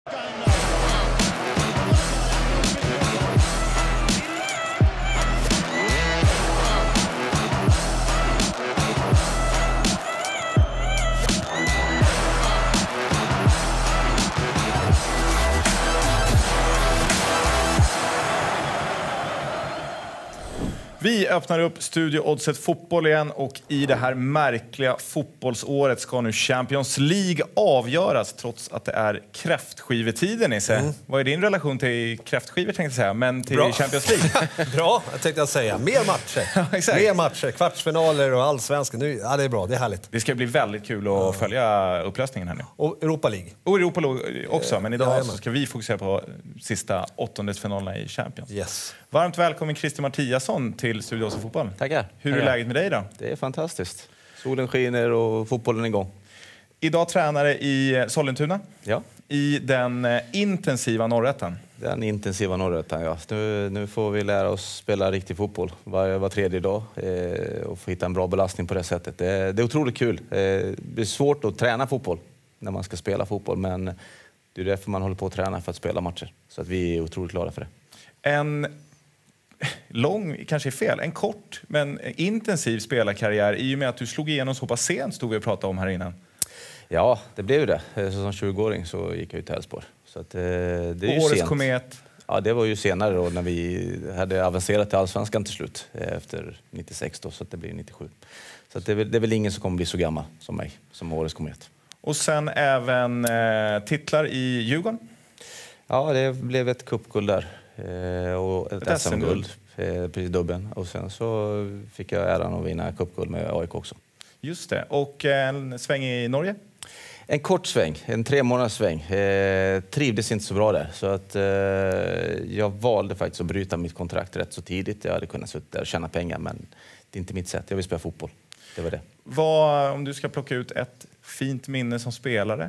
Vi öppnar upp Studio Oddset fotboll igen och i det här märkliga fotbollsåret ska nu Champions League avgöras trots att det är kräftskivetiden i sig. Vad är din relation till kräftskivor tänkte jag säga, men till Champions League? Bra, jag tänkte jag säga. Mer matcher. Exakt. Mer matcher, kvartsfinaler och allsvenskan. Ja, det är bra, det är härligt. Det ska bli väldigt kul att följa upplösningen här nu. Och Europa League. Och Europa League också, men idag så ska vi fokusera på sista åttondelsfinalerna i Champions. Yes. Varmt välkommen Christer Mattiasson till Studio Oddset fotboll. Tackar. Hur är läget med dig då? Det är fantastiskt. Solen skiner och fotbollen är igång. Idag tränare i Sollentuna. Ja. I den intensiva Norrätten. Den intensiva Norrätten, ja. Nu får vi lära oss spela riktig fotboll var tredje dag och få hitta en bra belastning på det sättet. Det är otroligt kul. Det är svårt att träna fotboll när man ska spela fotboll, men det är därför man håller på att träna för att spela matcher. Så att vi är otroligt glada för det. En lång, kanske är fel, en kort men intensiv spelarkarriär i och med att du slog igenom så pass sent, stod vi och pratade om här innan. Ja, det blev ju det. Så som 20-åring så gick jag ut till Elfsborg. Så att, det är ju Årets sent. Komet. Ja, det var ju senare då när vi hade avancerat till Allsvenskan till slut efter 96 då, så att det blir 97. Så att det är väl ingen som kommer bli så gammal som mig, som Årets Komet. Och sen även titlar i Djurgården. Ja, det blev ett cupguld där och ett SM-guld, precis dubbeln. Och sen så fick jag äran att vinna cupguld med AIK också. Just det. Och en sväng i Norge? En kort sväng, en 3 månaders sväng. Trivdes inte så bra där. Så att jag valde faktiskt att bryta mitt kontrakt rätt så tidigt. Jag hade kunnat sitta där och tjäna pengar, men det är inte mitt sätt. Jag vill spela fotboll. Det var det. Vad, om du ska plocka ut ett fint minne som spelare?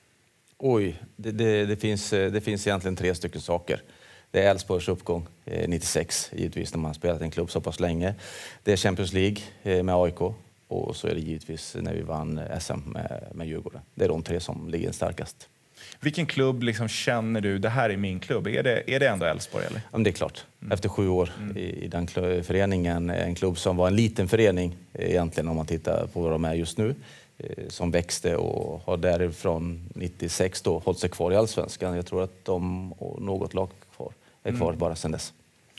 Oj, det finns egentligen 3 stycken saker. Det är Elfsborgs uppgång 96, givetvis, när man spelat en klubb så pass länge. Det är Champions League med AIK. Och så är det givetvis när vi vann SM med Djurgården. Det är de 3 som ligger starkast. Vilken klubb liksom känner du, det här är min klubb? Är det ändå Elfsborg eller? Ja, det är klart. Efter 7 år i den föreningen, en klubb som var en liten förening egentligen om man tittar på vad de är just nu. Som växte och har därifrån 96 då hållit sig kvar i Allsvenskan. Jag tror att de och något lag är kvar bara sedan dess.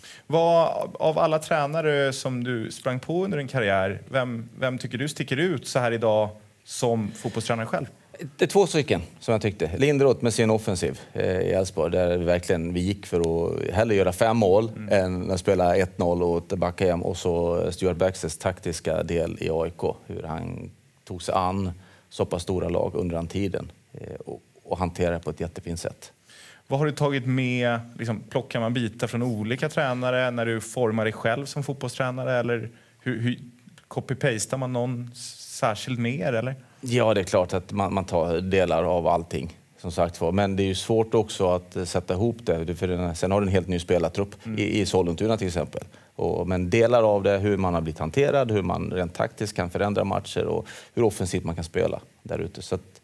Vad av alla tränare som du sprang på under din karriär, vem tycker du sticker ut så här idag som fotbollstränare själv? Det är 2 stycken som jag tyckte. Linderoth med sin offensiv i Elfsborg, där vi gick för att hellre göra 5 mål än att spela 1-0 och tillbaka hem. Och så Stuart Baxters taktiska del i AIK, hur han tog sig an så pass stora lag under den tiden och hanterade det på ett jättefint sätt. Vad har du tagit med, liksom, plockar man bitar från olika tränare när du formar dig själv som fotbollstränare, eller hur copy-pastar man någon särskilt mer, eller? Ja, det är klart att man tar delar av allting, som sagt var. Men det är ju svårt också att sätta ihop det, för sen har du en helt ny spelartrupp i Sollentuna till exempel. Men delar av det, hur man har blivit hanterad, hur man rent taktiskt kan förändra matcher och hur offensivt man kan spela där ute. Så att,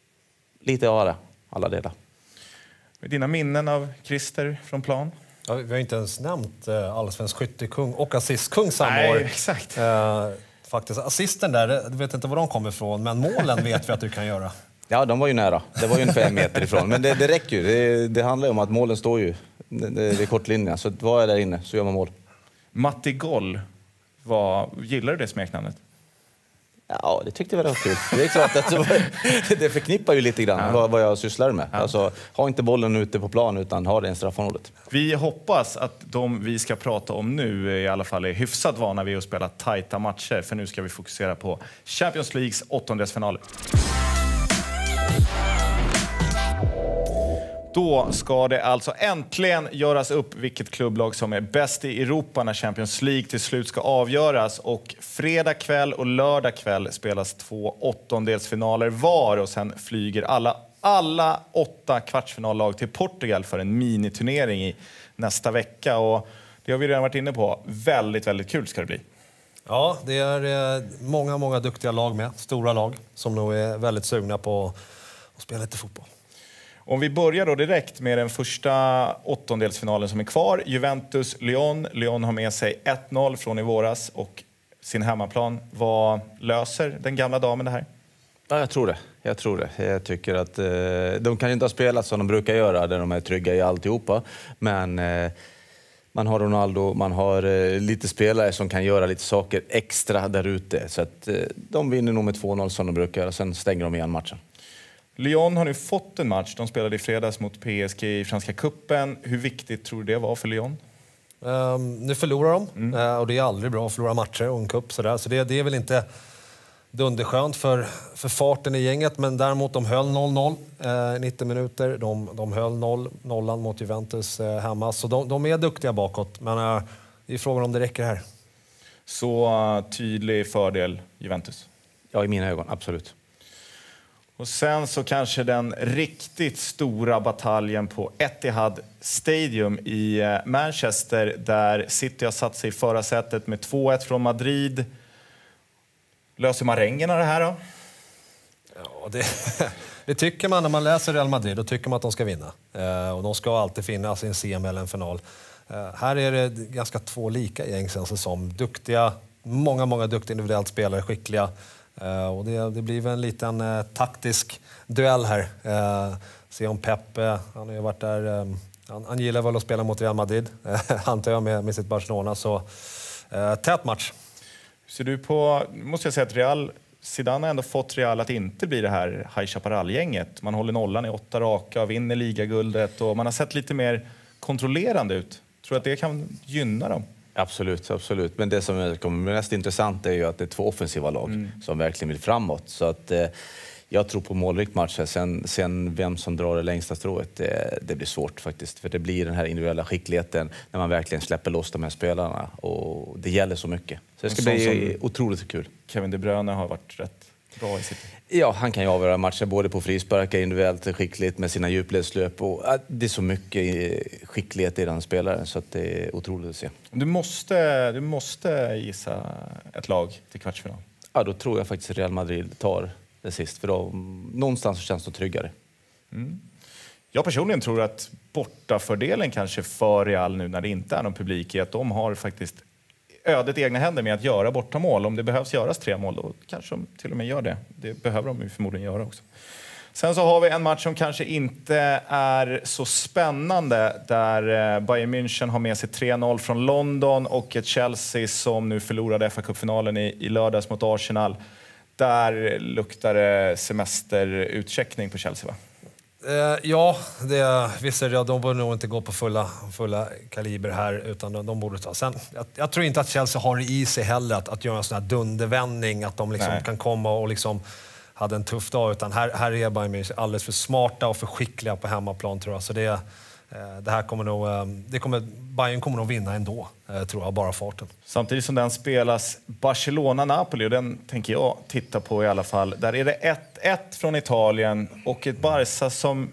lite av alla delar. Dina minnen av Christer från plan? Ja, vi har inte ens nämnt allsvensk skyttekung och assistkung samma år. Nej, exakt. Faktiskt, assisten där, jag vet inte var de kommer ifrån, men målen vet vi att du kan göra. Ja, de var ju nära. Det var ju en 5 meter ifrån. Men det räcker ju. Det handlar ju om att målen står ju. Det är kortlinjerna. Så var jag där inne så gör man mål. Matti Goll, gillar du det smeknamnet? Ja, det tyckte jag var kul. Det är klart att det förknippar ju lite grann vad jag sysslar med. Ja. Alltså, ha inte bollen ute på plan utan ha den i straffområdet. Vi hoppas att de vi ska prata om nu i alla fall är hyfsat vana vid att spela tajta matcher. För nu ska vi fokusera på Champions Leagues åttondelsfinaler. Då ska det alltså äntligen göras upp vilket klubblag som är bäst i Europa när Champions League till slut ska avgöras. Och fredag kväll och lördag kväll spelas 2 åttondelsfinaler var. Och sen flyger alla 8 kvartsfinallag till Portugal för en miniturnering i nästa vecka. Och det har vi redan varit inne på. Väldigt, väldigt kul ska det bli. Ja, det är många duktiga lag med. Stora lag som nog är väldigt sugna på att spela lite fotboll. Om vi börjar då direkt med den första åttondelsfinalen som är kvar. Juventus-Lyon. Lyon har med sig 1-0 från i våras och sin hemmaplan. Vad löser den gamla damen det här? Ja, jag tror det. Jag tycker att de kan inte ha spelat som de brukar göra, där de är trygga i alltihopa. Men man har Ronaldo, man har lite spelare som kan göra lite saker extra där ute. Så att de vinner nog med 2-0 som de brukar göra, sen stänger de igen matchen. Lyon har nu fått en match. De spelade i fredags mot PSG i Franska cupen. Hur viktigt tror du det var för Lyon? Nu förlorar de och det är aldrig bra att förlora matcher och en cup. Så det är väl inte dunderskönt för farten i gänget, men däremot de höll 0-0 90 minuter. De höll 0-0 mot Juventus hemma. Så de är duktiga bakåt, men det är frågan om det räcker här. Så tydlig fördel Juventus? Ja, i mina ögon, absolut. Och sen så kanske den riktigt stora bataljen på Etihad Stadium i Manchester, där City har satt sig i förarsätet med 2-1 från Madrid. Löser marängerna det här då? Ja, det tycker man när man läser Real Madrid. Då tycker man att de ska vinna. Och de ska alltid finnas i en semi eller en final. Här är det ganska två lika gäng som duktiga, många duktiga individuellt spelare, skickliga. Och det blir väl en liten taktisk duell här. Se om Pep, han har ju varit där, han gillar väl att spela mot Real Madrid, antar jag, med sitt Barcelona. Så tät match. Så du på, måste jag säga att Real, Zidane har ändå fått Real att inte bli det här High Chaparral-gänget. Man håller nollan i 8 raka, vinner ligaguldet och man har sett lite mer kontrollerande ut. Tror du att det kan gynna dem? Absolut. Men det som kommer mest intressant är ju att det är 2 offensiva lag som verkligen vill framåt. Så att jag tror på målrikt matcher. Sen vem som drar det längsta strået, det blir svårt faktiskt. För det blir den här individuella skickligheten när man verkligen släpper loss de här spelarna. Och det gäller så mycket. Så det ska bli otroligt kul. Kevin De Bruyne har varit rätt bra i sitt... Ja, han kan ju avgöra matcher både på frisparkar, individuellt skickligt med sina djupledslöp. Och det är så mycket skicklighet i den spelaren så att det är otroligt att se. Du måste gissa ett lag till kvartsfinal. Ja, då tror jag faktiskt Real Madrid tar det sist. För då någonstans så känns det tryggare. Jag personligen tror att bortafördelen kanske för Real nu när det inte är någon publik är att de har faktiskt ödet i egna händer med att göra bortamål. Om det behövs göras 3 mål, då kanske de till och med gör det. Det behöver de ju förmodligen göra också. Sen så har vi en match som kanske inte är så spännande, där Bayern München har med sig 3-0 från London och ett Chelsea som nu förlorade FA-cupfinalen i lördags mot Arsenal. Där luktar det semesterutcheckning på Chelsea, va? Ja, visst är det, de borde nog inte gå på fulla kaliber här, utan de borde ta. Sen, jag tror inte att Chelsea har det i sig heller att göra en sån här dundervändning, att de liksom kan komma och liksom hade en tuff dag, utan här är Bayern München alldeles för smarta och för skickliga på hemmaplan, tror jag. Så det här kommer nog, Bayern kommer nog vinna ändå, tror jag, bara farten. Samtidigt som den spelas Barcelona-Napoli, och den tänker jag titta på i alla fall. Där är det 1-1 från Italien och ett Barca som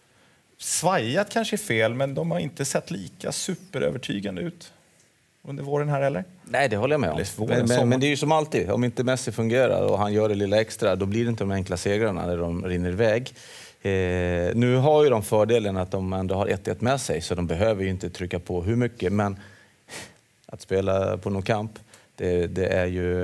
svajat kanske är fel, men de har inte sett lika superövertygande ut under våren här, eller? Nej, det håller jag med om. Men det är ju som alltid, om inte Messi fungerar och han gör det lilla extra, då blir det inte de enkla segrarna när de rinner iväg. Nu har ju de fördelen att de ändå har 1-1 med sig, så de behöver ju inte trycka på hur mycket, men att spela på Nou Camp, det är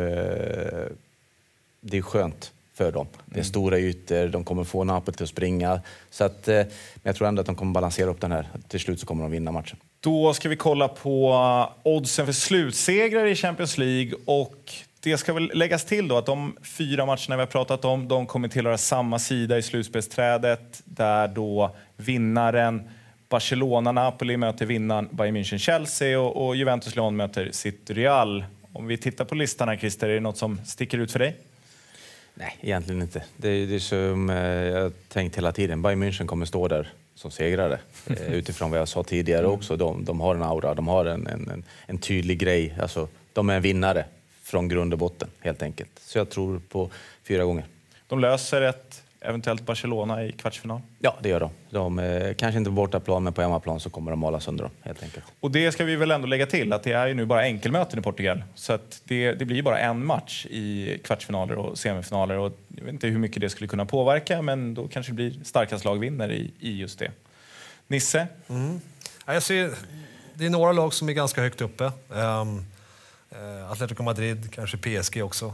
skönt för dem. Det är stora ytor, de kommer få Napoli till att springa, så att, men jag tror ändå att de kommer balansera upp den här. Till slut så kommer de vinna matchen. Då ska vi kolla på oddsen för slutsegrar i Champions League, och det ska väl läggas till då att de 4 matcherna vi har pratat om, de kommer tillhöra samma sida i slutspelsträdet, där då vinnaren Barcelona-Napoli möter vinnaren Bayern München-Chelsea och Juventus-Lyon möter City-Real. Om vi tittar på listan här, Christer, är det något som sticker ut för dig? Nej, egentligen inte. Det är som jag tänkt hela tiden. Bayern München kommer stå där som segrare. Utifrån vad jag sa tidigare också. De har en aura, de har en tydlig grej. Alltså, de är en vinnare från grund och botten, helt enkelt. Så jag tror på 4 gånger. De löser eventuellt Barcelona i kvartsfinal? Ja, det gör de. De kanske inte på bortaplan, men på hemmaplan så kommer de mala sönder dem, helt enkelt. Och det ska vi väl ändå lägga till, att det är ju nu bara enkelmöten i Portugal. Så att det blir bara en match i kvartsfinaler och semifinaler. Och jag vet inte hur mycket det skulle kunna påverka, men då kanske det blir starkast lag vinner i just det. Nisse? Ja, jag ser, det är några lag som är ganska högt uppe. Atletico Madrid, kanske PSG också.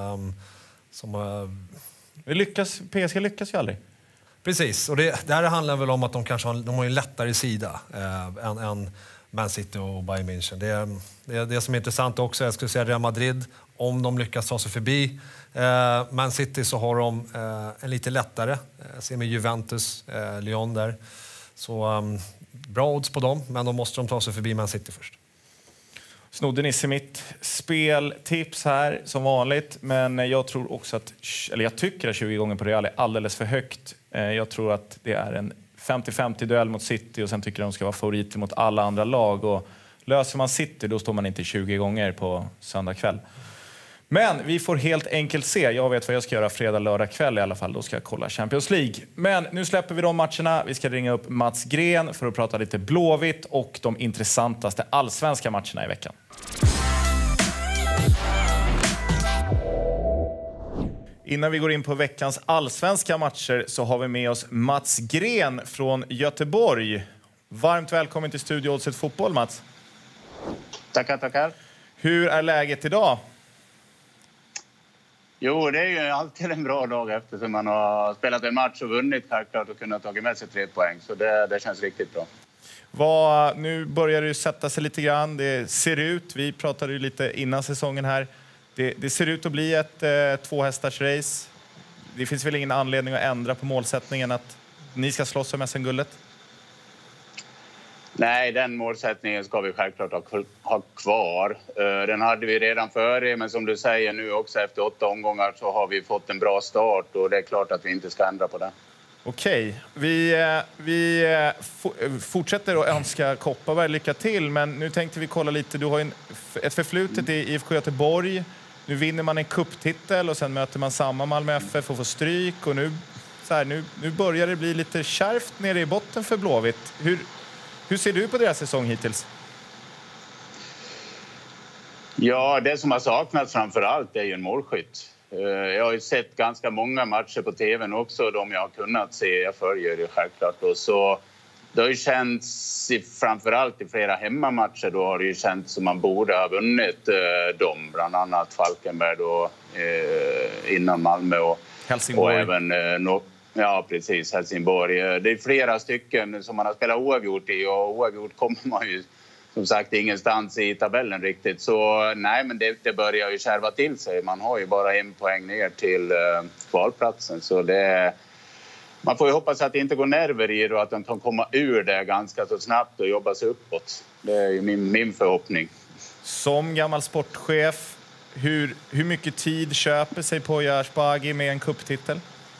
PSG lyckas ju aldrig. Precis, och det här handlar väl om att de kanske har en lättare sida än Man City och Bayern München. Det som är intressant också, jag skulle säga Real Madrid, om de lyckas ta sig förbi Man City så har de en lite lättare. Jag ser med Juventus, Lyon där. Så bra odds på dem, men då måste de ta sig förbi Man City först. Snodde Nisse mitt speltips här som vanligt, men jag tror också jag tycker att 20 gånger på Real är alldeles för högt. Jag tror att det är en 50-50 duell mot City och sen tycker jag de ska vara favoriter mot alla andra lag, och löser man City då står man inte 20 gånger på söndag kväll. Men vi får helt enkelt se. Jag vet vad jag ska göra fredag, lördag kväll i alla fall. Då ska jag kolla Champions League. Men nu släpper vi de matcherna. Vi ska ringa upp Mats Gren för att prata lite Blåvitt och de intressantaste allsvenska matcherna i veckan. Innan vi går in på veckans allsvenska matcher så har vi med oss Mats Gren från Göteborg. Varmt välkommen till Studio Oddset Fotboll, Mats. Tackar, tackar. Hur är läget idag? Jo, det är ju alltid en bra dag eftersom man har spelat en match och vunnit självklart och kunnat ta med sig 3 poäng. Så det känns riktigt bra. Nu börjar det sätta sig lite grann. Det ser ut, vi pratade ju lite innan säsongen här. Det ser ut att bli ett 2-hästars race. Det finns väl ingen anledning att ändra på målsättningen att ni ska slåss om SM-guldet? Nej, den målsättningen ska vi självklart ha kvar. Den hade vi redan före, men som du säger nu också efter 8 omgångar så har vi fått en bra start och det är klart att vi inte ska ändra på det. Okej, vi fortsätter att önska Kopparberg lycka till, men nu tänkte vi kolla lite. Du har ett förflutet i IFK Göteborg. Nu vinner man en kupptitel och sen möter man samma Malmö FF och får stryk. Och nu börjar det bli lite kärvt nere i botten för Blåvitt. Hur ser du på deras säsong hittills? Ja, det som har saknats framför allt är ju en målskytt. Jag har ju sett ganska många matcher på tvn också, de jag har kunnat se. Jag följer det självklart. Och så, det har ju känts, framförallt i flera hemmamatcher, då har det ju känts som man borde ha vunnit dem. Bland annat Falkenberg då, innan Malmö och Helsingborg. Och även ja, precis, Helsingborg. Det är flera stycken som man har spelat oavgjort i, och oavgjort kommer man ju som sagt ingenstans i tabellen riktigt. Så nej, men det börjar ju kärva till sig. Man har ju bara 1 poäng ner till kvalplatsen. Så man får ju hoppas att det inte går nerver i det och att de kan komma ur det ganska så snabbt och jobba sig uppåt. Det är ju min förhoppning. Som gammal sportchef, hur mycket tid köper sig Poya Asbaghi med en kupptitel?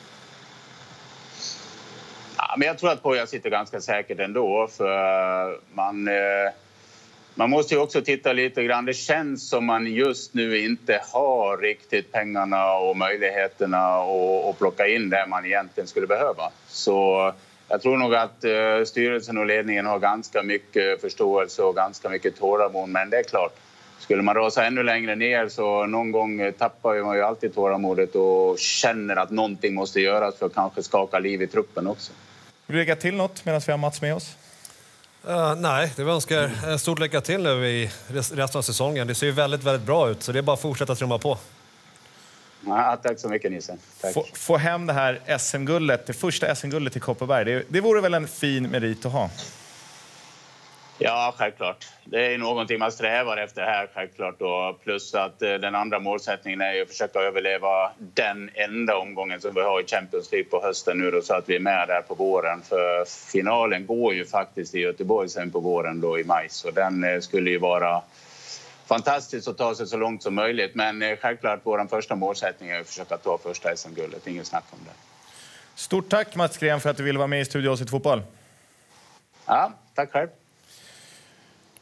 Ja, men jag tror att Poya sitter ganska säkert ändå, för man måste ju också titta lite grann. Det känns som man just nu inte har riktigt pengarna och möjligheterna att plocka in det man egentligen skulle behöva. Så jag tror nog att styrelsen och ledningen har ganska mycket förståelse och ganska mycket tålamod. Men det är klart, skulle man rasa ännu längre ner så någon gång tappar man ju alltid tålamodet och känner att någonting måste göras för att kanske skaka liv i truppen också. Vill du lägga till något medan vi har Mats med oss? Nej, det önskar stort lycka till nu i resten av säsongen. Det ser ju väldigt, väldigt bra ut, så det är bara att fortsätta trumma på. Ja, tack så mycket, Nisse. Tack. Få hem det här SM-guldet, det första SM-guldet i Kopparberg. Det vore väl en fin merit att ha? Ja, självklart. Det är någonting man strävar efter här, självklart. Och plus att den andra målsättningen är att försöka överleva den enda omgången som vi har i Champions League på hösten nu då, så att vi är med där på våren. För finalen går ju faktiskt i Göteborg sen på våren då i maj. Så den skulle ju vara fantastiskt att ta sig så långt som möjligt. Men självklart vår första målsättning är att försöka ta första SM-guldet. Ingen snack om det. Stort tack Mats Gren för att du ville vara med i Studio Oddset Fotboll. Ja, tack själv.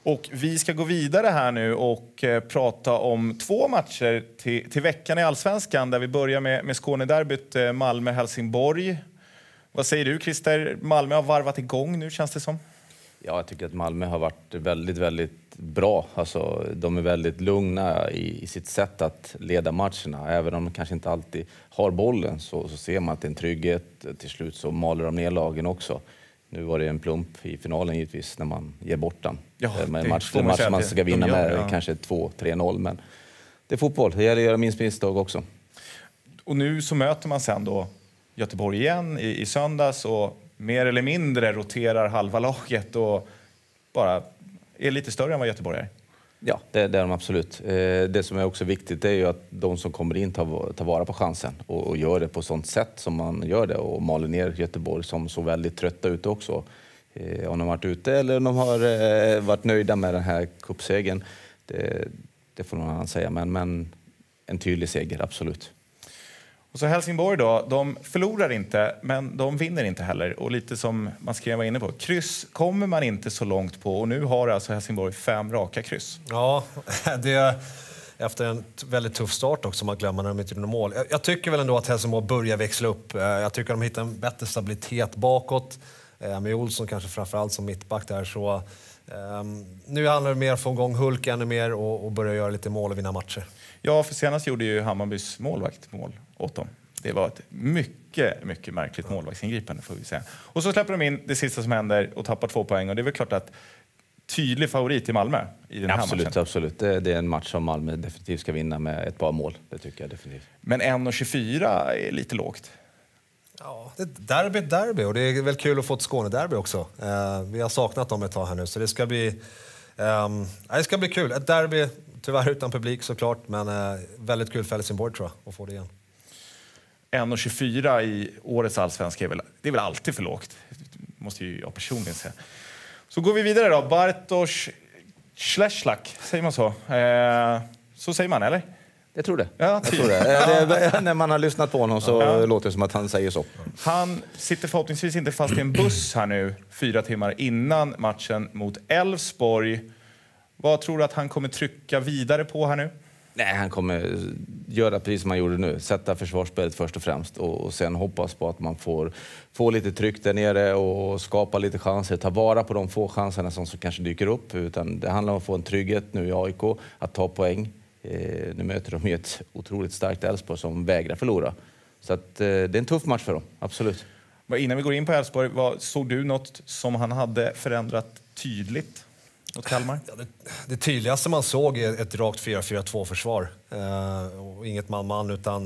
Och vi ska gå vidare här nu och prata om 2 matcher till veckan i Allsvenskan, där vi börjar med Skånederbyt Malmö-Helsingborg. Vad säger du, Christer? Malmö har varvat igång nu, känns det som. Ja, jag tycker att Malmö har varit väldigt, väldigt bra. Alltså, de är väldigt lugna i sitt sätt att leda matcherna. Även om de kanske inte alltid har bollen så ser man att det är en trygghet. Till slut så maler de ner lagen också. Nu var det en plump i finalen givetvis när man ger bort den. Ja, en match man ska vinna med kanske 2-3-0. Men det är fotboll. Det gäller att göra minst misstag också. Och nu så möter man sen då Göteborg igen i söndags och mer eller mindre roterar halva laget och bara är lite större än vad Göteborg är. Ja, det är de absolut. Det som är också viktigt är ju att de som kommer in tar vara på chansen och gör det på sånt sätt som man gör det och maler ner Göteborg som så väldigt trötta ut också. Om de har varit ute eller om de har varit nöjda med den här cupsegern, det får någon annan säga. Men en tydlig seger, absolut. Och så Helsingborg då, de förlorar inte, men de vinner inte heller. Och lite som man skrev var inne på, kryss kommer man inte så långt på. Och nu har alltså Helsingborg 5 raka kryss. Ja, det är efter en väldigt tuff start också, man glömmer när de inte gjorde mål. Jag tycker väl ändå att Helsingborg börjar växla upp. Jag tycker att de hittar en bättre stabilitet bakåt. Med Olsson kanske framförallt som mittback där. Så, nu handlar det mer om att få igång Hulk ännu mer och börja göra lite mål och vinna matcher. Ja, för senast gjorde ju Hammarbys målvakt mål åt dem. Det var ett mycket, mycket märkligt målvaktsingripande, får vi säga. Och så släpper de in det sista som händer och tappar 2 poäng. Och det är väl klart att tydlig favorit i Malmö i den här matchen. Absolut. Det är en match som Malmö definitivt ska vinna med ett par mål. Det tycker jag definitivt. Men 1,24 är lite lågt. Ja, det är derby och det är väl kul att få ett Skånederby också. Vi har saknat dem ett tag här nu, så det ska bli kul. Ett derby, tyvärr utan publik såklart, men väldigt kul för Helsingborg tror jag att få det igen. 1,24 i årets allsvenska det är väl alltid för lågt. Det måste ju jag personligen säga. Så går vi vidare då. Bartosz Szlechak, säger man så? Så säger man, eller? Jag tror det. Ja, jag tror det. När man har lyssnat på honom så låter det som att han säger så. Han sitter förhoppningsvis inte fast i en buss här nu 4 timmar innan matchen mot Elfsborg. Vad tror du att han kommer trycka vidare på här nu? Nej, han kommer göra precis som han gjorde nu. Sätta försvarsspelet först och främst och sen hoppas på att man får lite tryck där nere och skapa lite chanser. Ta vara på de få chanserna som kanske dyker upp. Utan det handlar om att få en trygghet nu i AIK, att ta poäng. Nu möter de ju ett otroligt starkt Elfsborg som vägrar förlora. Så att, det är en tuff match för dem, absolut. Innan vi går in på Elfsborg, såg du något som han hade förändrat tydligt mot Kalmar? Ja, det tydligaste man såg är ett rakt 4-4-2-försvar. Och inget man-man, utan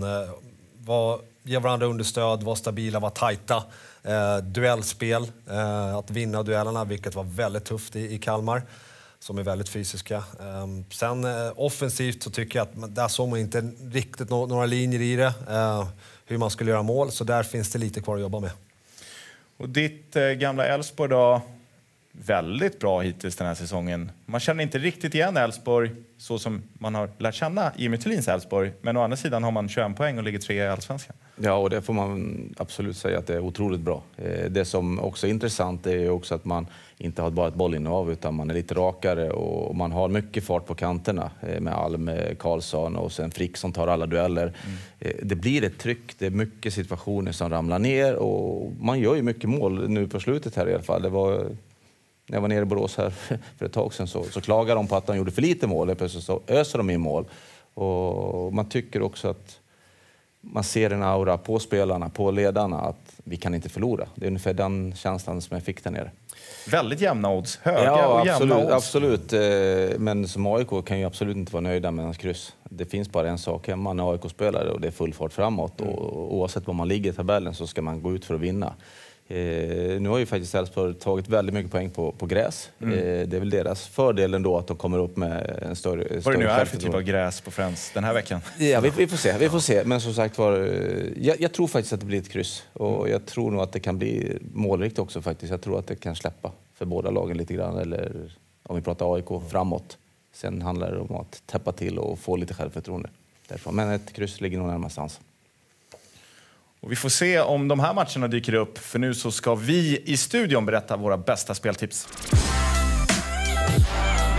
ge varandra understöd, var stabila, var tajta. Duellspel, att vinna duellerna, vilket var väldigt tufft i Kalmar. Som är väldigt fysiska. Sen offensivt så tycker jag att där såg man inte riktigt några linjer i det. Hur man skulle göra mål, så där finns det lite kvar att jobba med. Och ditt gamla Elfsborg då, väldigt bra hittills den här säsongen. Man känner inte riktigt igen Elfsborg så som man har lärt känna Jimmy Thelins Elfsborg. Men å andra sidan har man 21 poäng och ligger 3 i Allsvenskan. Ja, och det får man absolut säga att det är otroligt bra. Det som också är intressant är ju också att man inte har bara ett bollinnehav utan man är lite rakare och man har mycket fart på kanterna med Alm, Karlsson och sen Frick som tar alla dueller. Det blir ett tryck, det är mycket situationer som ramlar ner och man gör ju mycket mål nu på slutet här i alla fall. När jag var nere i Borås här för ett tag sedan så klagade de på att de gjorde för lite mål. Plötsligt så öser de i mål. Och man tycker också att man ser en aura på spelarna, på ledarna, att vi kan inte förlora. Det är ungefär den känslan som jag fick där nere. Väldigt jämna odds. Höga och jämna odds. Absolut. Men som AIK kan ju absolut inte vara nöjda med hans kryss. Det finns bara en sak hemma när AIK-spelare och det är full fart framåt. Och oavsett var man ligger i tabellen så ska man gå ut för att vinna. Nu har ju faktiskt Elfsborg tagit väldigt mycket poäng på gräs. Det är väl deras fördel ändå att de kommer upp med en större... Vad det nu är för typ av gräs på Friends den här veckan? Ja, vi får se. Men som sagt jag tror faktiskt att det blir ett kryss. Och jag tror nog att det kan bli målrikt också faktiskt. Jag tror att det kan släppa för båda lagen lite grann. Eller om vi pratar AIK framåt. Sen handlar det om att täppa till och få lite självförtroende därifrån. Men ett kryss ligger nog närmastans. Och vi får se om de här matcherna dyker upp, för nu så ska vi i studion berätta våra bästa speltips.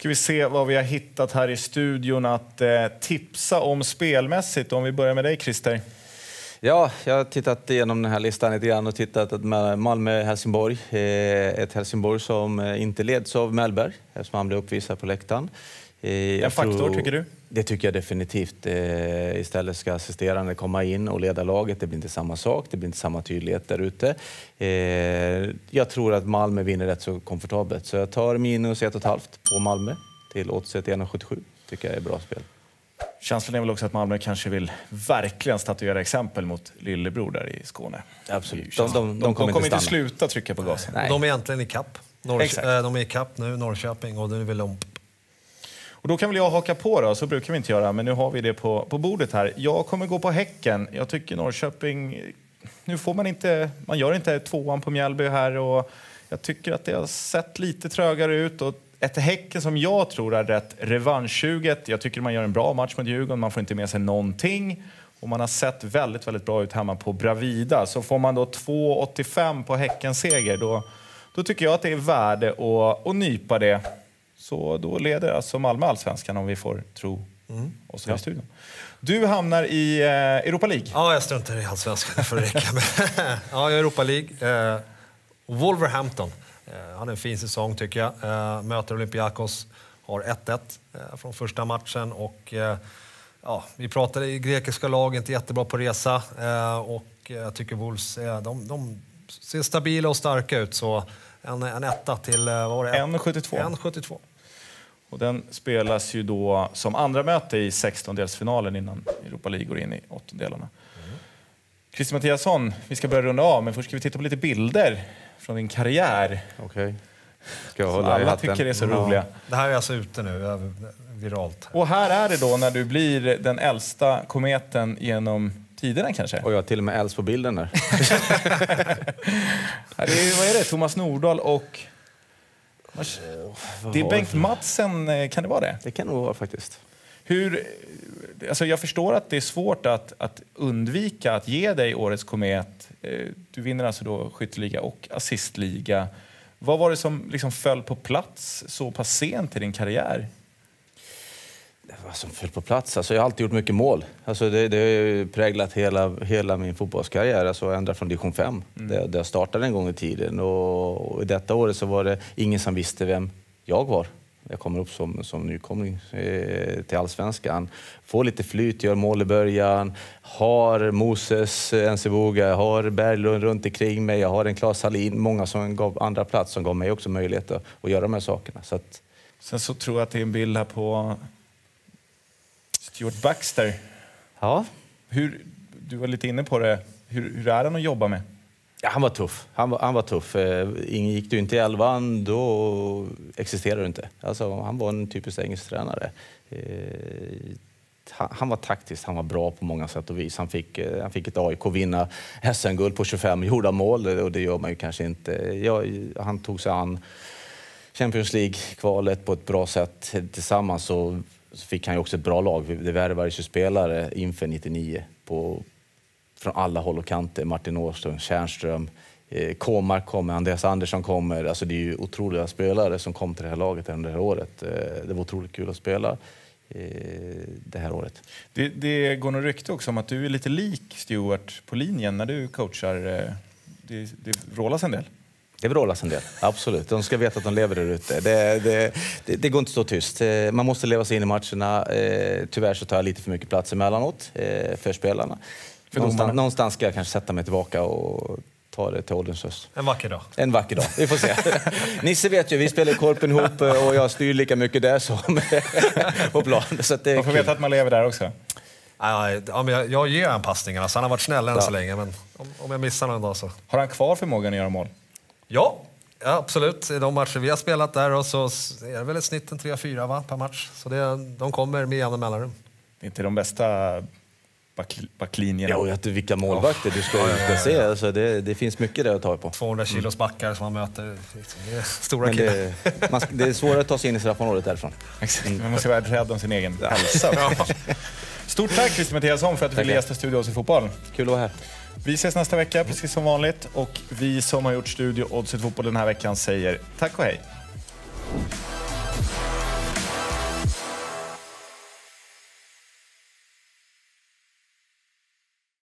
Ska vi se vad vi har hittat här i studion att tipsa om spelmässigt. Om vi börjar med dig, Christer. Ja, jag har tittat igenom den här listan lite grann och tittat att Malmö-Helsingborg. Ett Helsingborg som inte leds av Mellberg, eftersom han blev uppvisad på läktaren. En faktor, tycker du? Det tycker jag definitivt. Istället ska assisterande komma in och leda laget. Det blir inte samma sak, det blir inte samma tydlighet där ute. Jag tror att Malmö vinner rätt så komfortabelt. Så jag tar minus 1,5 på Malmö till oddset 1,77. Tycker jag är bra spel. Känslan är väl också att Malmö kanske vill verkligen statuera exempel mot lillebror där i Skåne. Absolut. De kommer inte sluta trycka på gasen. Nej. De är egentligen i kapp. De är i kapp nu, Norrköping, och nu vill de... Och då kan väl jag haka på då, så brukar vi inte göra, men nu har vi det på bordet här. Jag kommer gå på Häcken. Jag tycker Norrköping, nu får man gör inte 2:an på Mjällby här, och jag tycker att det har sett lite trögare ut, och ett Häcken som jag tror är rätt revanschsuget. Jag tycker man gör en bra match mot Djurgården, man får inte med sig någonting, och man har sett väldigt, väldigt bra ut hemma på Bravida. Så får man då 2,85 på Häckens seger, då tycker jag att det är värde att nypa det. Så då leder alltså Malmö allsvenskan, om vi får tro oss i studion. Du hamnar i Europa League. Ja, jag struntar i allsvenskan för att räcka med. Ja, Europa League. Wolverhampton. Han är en fin säsong tycker jag. Möter Olympiakos, har 1-1 från första matchen. Och vi pratade i grekiska lag, inte jättebra på resa. Och jag tycker Wolves de ser stabila och starka ut. Så en etta till, vad var det? 1,72. Och den spelas ju då som andra möte i 16-delsfinalen innan Europa League går in i 8-delarna. Christer Mattiasson, vi ska börja runda av, men först ska vi titta på lite bilder från din karriär. Okej. Ska jag hålla i alla hatten? tycker det är så roliga. Det här är alltså ute nu, viralt. Och här är det då när du blir den äldsta kometen genom tiderna kanske. Och jag har till och med äldst på bilden där. Vad är det? Thomas Nordahl och... Det är Bengt Madsen, kan det vara det? Det kan nog vara faktiskt. Alltså jag förstår att det är svårt att undvika att ge dig årets komet. Du vinner alltså då skytteliga och assistliga. Vad var det som liksom föll på plats så pass sent i din karriär? Vad som föll på plats? Alltså jag har alltid gjort mycket mål. Alltså det har präglat hela min fotbollskarriär. Alltså ända från division 5. Där jag startade en gång i tiden. Och i detta året så var det ingen som visste vem jag var. Jag kommer upp som nykomling till allsvenskan. Får lite flyt, gör mål i början. Har Moses Enseboga, jag har Berglund runt omkring mig. Jag har en Claes Hallin. Många som gav andra plats som gav mig också möjlighet att göra de här sakerna. Så att... Sen så tror jag att det är en bild här på Stuart Baxter. Ja. Du var lite inne på det. Hur är han att jobba med? Ja, han var tuff. Han var tuff. Gick du inte i 11:an, då existerar du inte. Alltså, han var en typisk engelsk tränare. Han var taktisk, han var bra på många sätt och vis. Han fick ett AIK vinna SM-guld på 25 gjorda mål, och det gör man ju kanske inte. Han tog sig an Champions League-kvalet på ett bra sätt tillsammans, så fick han ju också ett bra lag. Det värvades ju spelare inför 99 från alla håll och kanter. Martin Åström, Tjärnström, Kåmark kommer, Andreas Andersson kommer. Alltså det är ju otroliga spelare som kom till det här laget under det här året. Det var otroligt kul att spela det här året. Det går nog rykte också om att du är lite lik Stuart på linjen när du coachar. Det vrålas en del. Det vrålas en del, absolut. De ska veta att de lever där ute. Det går inte att stå tyst. Man måste leva sig in i matcherna. Tyvärr så tar jag lite för mycket plats emellanåt för spelarna. Någonstans ska jag kanske sätta mig tillbaka och ta det till ålderns höst. En vacker dag. En vacker dag, vi får se. Nisse vet ju, vi spelar i korpen ihop och jag styr lika mycket där som på plan. Så att det är man får veta att man lever där också. Ja, men jag ger en passningarna, så han har varit snäll än så länge. Men om jag missar någon dag så... Har han kvar förmågan att göra mål? Ja, absolut. I de matcher vi har spelat där och så är det väl ett snitt 3-4 per match. Så de kommer med jämna mellanrum. Det är inte de bästa backlinjerna. Jo, vilka målvakter du ska se. Alltså det finns mycket där att ta på. 200 kilos backar som man möter. Det är stora killar. Det är svårare att ta sig in i straffområdet därifrån. Exakt, man måste vara rädd om sin egen hälsa. Stort tack Christer Mattiasson för att du ville gästa Studio Odds i fotboll. Kul att vara här. Vi ses nästa vecka, precis som vanligt. Och vi som har gjort Studio Odds i fotboll den här veckan säger tack och hej.